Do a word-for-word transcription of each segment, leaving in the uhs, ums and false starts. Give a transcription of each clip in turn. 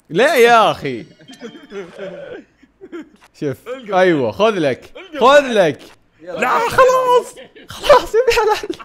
لا يا اخي. شوف ايوه خذ لك خذ لك. لا خلاص خلاص يا حلال.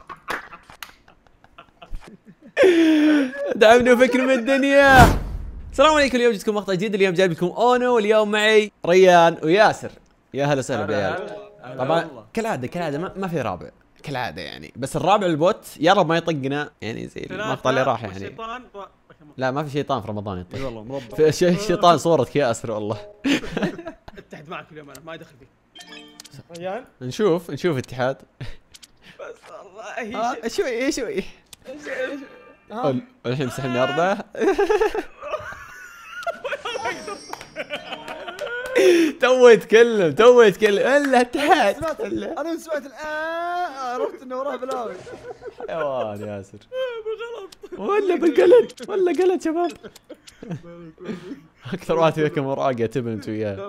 دعمني وفكر من الدنيا. السلام عليكم، اليوم جيتكم مقطع جديد. اليوم جايب لكم اونو، واليوم معي ريان وياسر. يا هلا وسهلا بالعيال. طبعا كالعاده كالعاده ما, ما في رابع كالعاده يعني، بس الرابع البوت يا رب ما يطقنا يعني زي المقطع اللي راح يعني. لا ما في شيطان في رمضان يطق. اي والله مربع. في شي شيطان صورتك ياسر والله. اتحد معك اليوم انا ما يدخل فيك. ريان نشوف نشوف اتحاد. بس والله آه شوي شوي. ها الحين مسحني ارضه. تو يتكلم تو يتكلم الا اتحاد. انا سمعت الان عرفت انه وراه بلاوي. حيوان ياسر بالغلط ولا بالقلد ولا قلد شباب. اكثر واحد فيكم وراقه تبن انت وياه.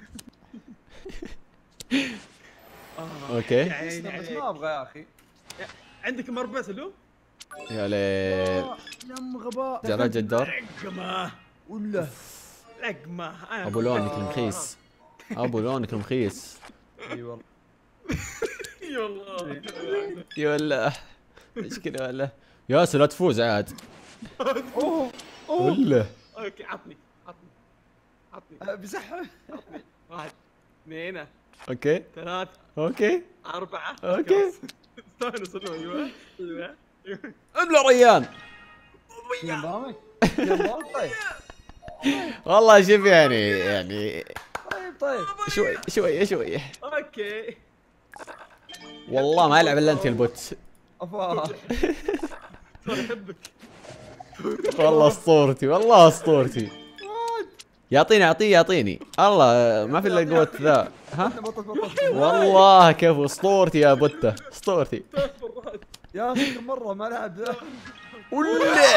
اوكي بس ما ابغى يا اخي. عندك مربع سلو؟ يا ليل يا ام غباء. جرى الدور. لقمه ولا لقمه. ابو لونك المخيس ابو لونك المخيس. اي والله اي والله. اي والله مشكلة والله. ياسر لا تفوز عاد. اوه اوه ولا اوكي عطني عطني عطني. أه، بسحب. واحد اثنين اوكي ثلاث اوكي أربعة. اوكي. استانس سلو. ايوه ايوه ابلع ريان. يا ضامك يا ضامك. طيب والله شوف يعني يعني طيب طيب شوي شوي شوي. اوكي. والله ما العب الا انت البوت. افا صار احبك. والله اسطورتي والله اسطورتي. يعطيني يعطيني يعطيني الله ما في الا قوة ذا. ها بطل بطل والله كيف اسطورتي يا بوته اسطورتي. يا اخي كم مره ما لعب ذا. ولا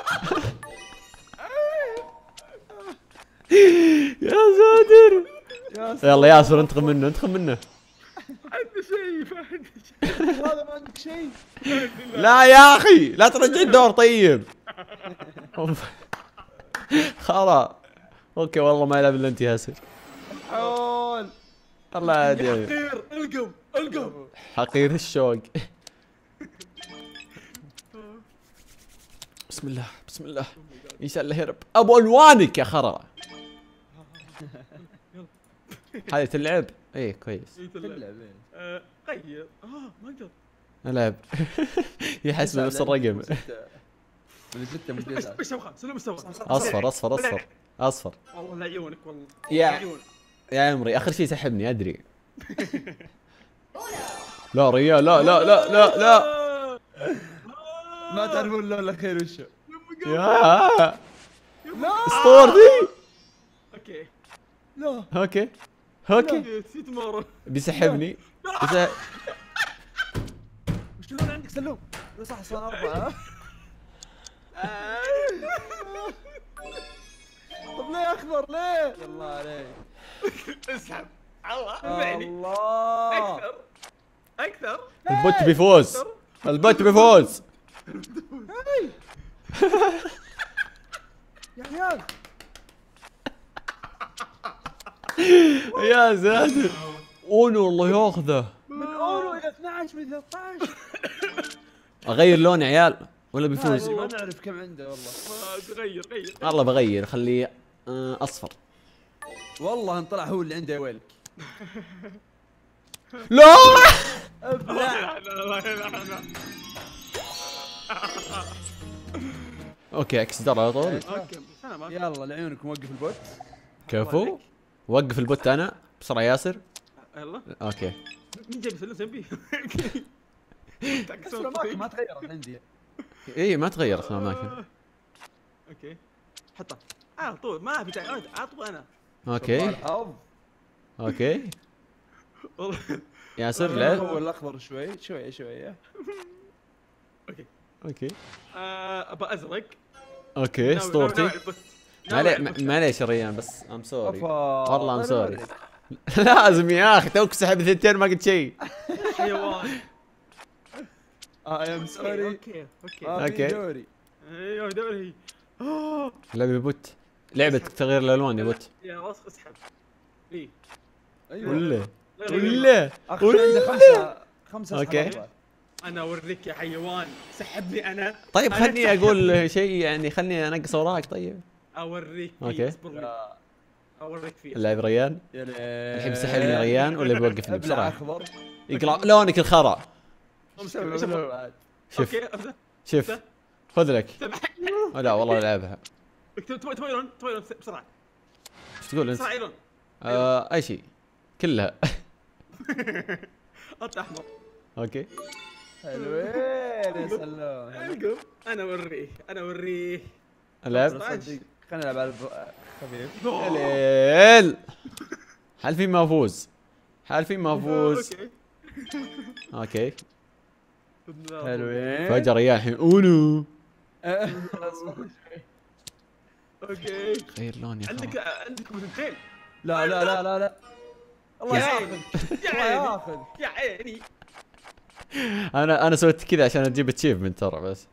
يا ساتر. يا يلا ياسر انتقم منه انتقم منه. عندي شيء ما عندي شيء. هذا ما عندك شيء. لا يا اخي لا ترجع الدور طيب. خلاص اوكي والله ما يلعب الا انت ياسر. حول الله يهديك. حقير القم القم. حقير الشوق. بسم الله بسم الله ان شاء الله يرب. ابو الوانك يا خرا. هذه تلعب؟ ايه كويس. تلعب. آه، غير اه ما اقدر العب. يحسب نفس الرقم. من ستة من تسعة. مستوى خمس سلو مستوى. اصفر اصفر اصفر اصفر. والله لعيونك والله. يا لعيونك. يا عمري اخر شيء سحبني ادري. لا ريال لا لا لا لا لا. ما تعرفون اللون الاخير وشو؟ يا اسطورتي. اوكي لا اوكي اوكي نسيت مره. بيسحبني. بيسحب. وش اللون عندك سلوم؟ لا صح صار أربعة. طب ليه أخضر ليه؟ يلا عليك. اسحب الله بعني الله اكثر اكثر. البوت بيفوز البوت بيفوز. يا عيال يا ساتر. اونو والله ياخذه. من أولو إلى اثنعش من ثلاثة عشر. اغير لون يا عيال ولا بيفوز؟ ما نعرف كم عنده والله. ما غير غير. والله بغير خليه آه، اصفر. والله ان طلع هو اللي عنده يا ويلك. لا لا لا لا لا. اوكي اكس دار على طول. اوكي بس انا ما يلا لعيونكم وقف البوت. كفو وقف البوت انا بسرعه ياسر. يلا اوكي مين جايب سلم سمبي؟ بس الاماكن ما تغيرت عندي. اي ما تغيرت الاماكن. اوكي حطه على طول ما في داعي على طول انا. اوكي الحظ. اوكي والله ياسر هو لعب. الاخضر شوي شوي شوي. اوكي اوكي آه، ابى ازرق. اوكي اسطورتي. معليش معليش يا ريان بس ام سوري والله ام سوري. لازم يا اخي توك سحب ثنتين ما قلت شيء. حيوان. اي ام سوري. اوكي اوكي أوكي. دوري. ايوه دوري. لعب البوت لعبه تغيير الالوان يا بوت. يا وسخ اسحب. اي ايوه ولا لا، لا، لا. ولا اخي عنده خمسه خمسه أوكي. أسحاب. انا اوريك يا حيوان، سحبني انا. طيب أنا خلني تسحب. اقول شيء يعني، خلني انقص وراك. طيب اوريك فيه، أوكي. اصبر لي. لا. اوريك فيه. اللاعب ريان يا ليل. الحين بيسحبني ريان ولا بيوقفني ابلع بسرعه؟ اخضر. يقرا لونك الخرا. إيش أبغى؟ بعد. شوف اوكي ابدا. شوف خذ لك. سمح. لا والله العبها. اكتب توي توي لون توي لون بسرعه ايش تقول انت؟ بسرعه اي لون. آه اي شيء كلها. حط احمر. اوكي حلوين يا سلام. القم انا اوريه انا اوريه. العب. صدق خلينا نلعب على الب- خفيف. يا ليل هل في ما فوز؟ هل في ما فوز؟ اوكي اوكي حلوين. فجأة ريان الحين اونو. اوكي غير لون يا عندك خرا. عندك مثنتين. لا لا لا لا لا الله يا ياخذ. يا الله عيني ياخذ. يا عيني. انا انا سويت كذا عشان اجيب اتشيفمنت ترى بس.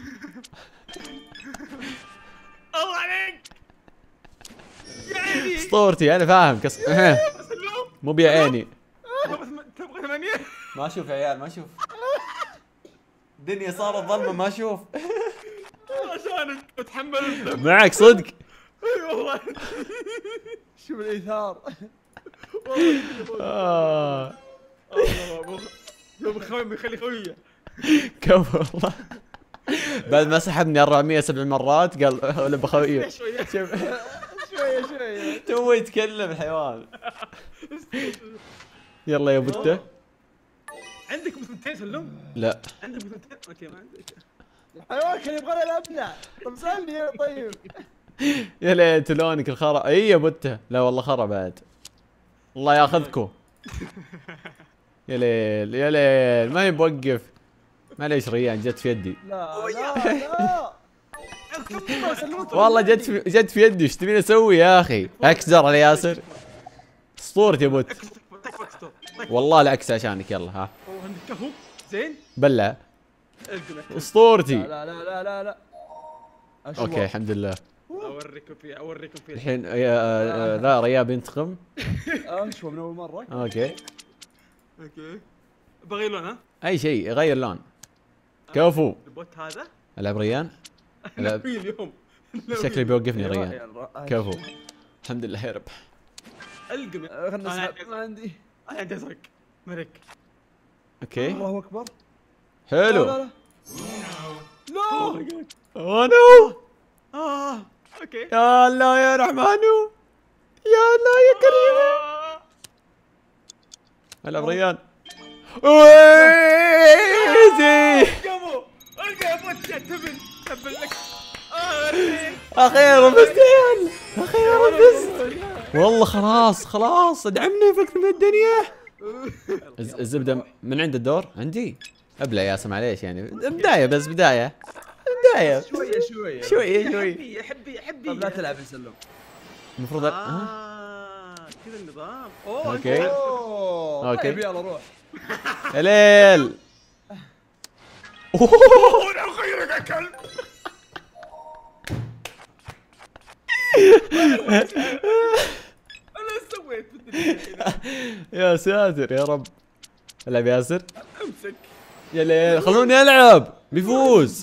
الله عليك يا عيني. اسطورتي انا فاهم كس. سلام. مو بعيني. تبغى ثم- تبغى ثمانية؟ ما اشوف يا عيال ما اشوف. الدنيا صارت ظلمه ما اشوف. عشانك اتحمل الذنب. معك صدق. اي والله. شوف الايثار. آه. يوم خوي بيخلي خويه. كفو والله. بعد ما سحبني أربعمية سبع مرات قال ولا بخويه. شويه شوف شويه شويه. تو يتكلم الحيوان. يلا يا بته. عندك مثنتين سلم؟ لا عندك مثنتين؟ اوكي ما عندك. الحيوان كان يبغى الابنع. طب سالني يا طيب. يا ليت لونك الخرا. اي يا بته. لا والله خرا بعد. الله ياخذكم. يا ليل يا ليل ما يبوقف. معليش ريان جت في يدي. لا لا لا. والله جت في جت في يدي. ايش تبين اسوي يا اخي؟ اكسر على ياسر. اسطورتي يا بوت. والله العكس عشانك. يلا ها عندك كفو زين. بلع. القمك. اسطورتي. لا لا لا لا لا. أشوى. اوكي الحمد لله. اوريكم فيه اوريكم فيه. الحين يا- آه، لا ريا بينتقم. اشوى من اول مره. اوكي اوكي بغير لون ها؟ اي شيء غير لون. كفو. البوت هذا العب ريان. العب. ناوي اليوم. شكلي بيوقفني يلا، ريان. يلا. كفو. الحمد لله يا رب. القم. آه، خلنا أنا نسحب. ما عندي. انا عندي ازرق ملك. اوكي الله اكبر. حلو. لا لا لا. لا. اوه نو. اه اوكي. يا الله يا رحمانو. يا الله يا كريم. آه. العب ريان. ويزي. القمو القى يا بوت تبن تبن لك. آه، أوريك. اخيرا فزت يا عيال. اخيرا فزت. والله خلاص خلاص ادعمني فكت من الدنيا. الز- الزبده من عند الدور عندي. ابلع يا سم معليش يعني بدايه بس بدايه بدايه شويه شويه. شوي شوي. حبي حبي حبي. طب لا تلعب يسلم. المفروض ها؟ اه كذا النظام. اوه أوكي. أنت- اوه أوكي. طيب يلا روح. يا ليل. اوه انا خيرك يا كلب. انا ايش سويت بالدنيا هنا؟ يا ساتر يا رب. العب ياسر. امسك. يا ليل خلوني العب بيفوز.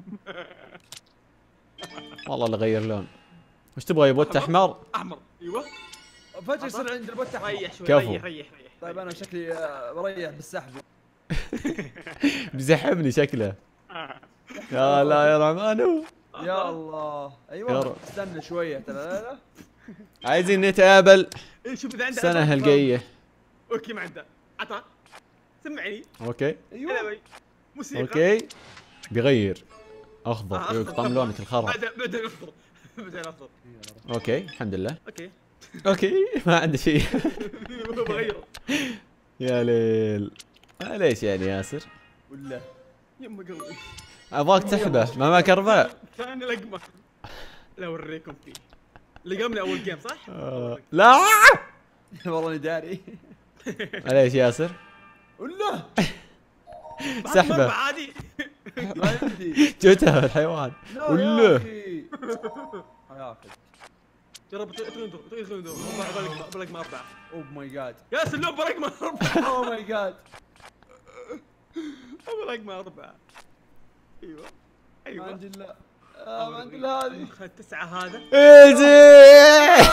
والله اللي غير لون. وش تبغى يا بوت احمر؟ احمر ايوه. فجاه يصير عند البوت أحمر. ريح شوي كفو. ريح ريح ريح. طيب انا شكلي آه، بريح بالسحب. بيزحمني شكله. يا لا يا رحمانو. يا الله. يا ايوه رب. استنى شويه ترى. لا لا. عايزين نتقابل إيه، شوف اذا عنده السنة الجاية. اوكي ما عنده. عطى سمعني. اوكي ايوه. العبي. موسيقى. اوكي بيغير. آه، اخضر أخضر. يقطم لونك الخضر. بعدين بعدين اخضر. بعدين اخضر. اوكي الحمد لله. اوكي. اوكي ما عنده شيء. بغيره. يا ليل. ليش يعني ياسر؟ ولا. يما قلبي. ابغاك تسحبه ما معك اربع. ثاني لقمه. لا اوريكم فيه. لقمني اول جيم صح؟ آه، لا. والله اني داري. ليش ياسر؟ ولا. سحبه. عادي. ما عندي. جوته الحيوان. لا ولا. يا اخي. هياخذ. جرب ادخل ندور ادخل ندور بلاك ما اربعه. اوه ماي جاد. ياسر اليوم بلاك ما اربعه. اوه ماي جاد. بلاك ما اربعه. ايوه ما ايوه عندي الا ما عندي الا هذه. التسعه هذا. ايزي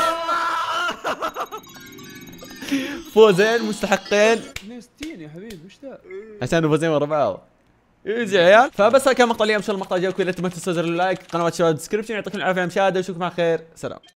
فوزين مستحقين اثنين وستين يا حبيبي وش ذا؟ عشان فوزين ورا بعض. ايزي يا عيال. فبس هذا كان مقطع اليوم، ان شاء الله المقطع عجبكم. لا تنسوا تزر اللايك، قنوات شباب ديسكربشن. يعطيكم العافيه يا مشاهده، واشوفكم على خير. سلام.